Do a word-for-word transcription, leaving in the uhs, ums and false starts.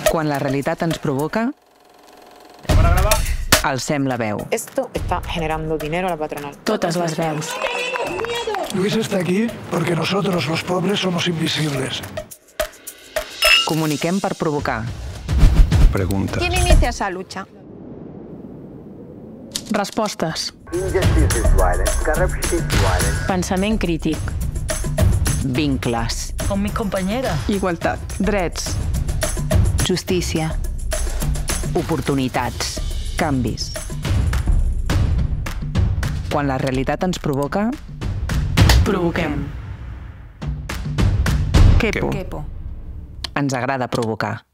Quan la realitat ens provoca, alcem la veu. Esto está generando dinero a la patronal. Totes les veus. Luis está aquí porque nosotros, los pobres, somos invisibles. Comuniquem per provocar. Preguntas. ¿Quién inicia esa lucha? Respostes. Injustice is violent, corruption is violent. Pensament crític. Vincles. Con mis compañeras. Igualtat. Drets. Justícia. Oportunitats. Canvis. Quan la realitat ens provoca, Provoquem. Quepo. Quepo. Ens agrada provocar.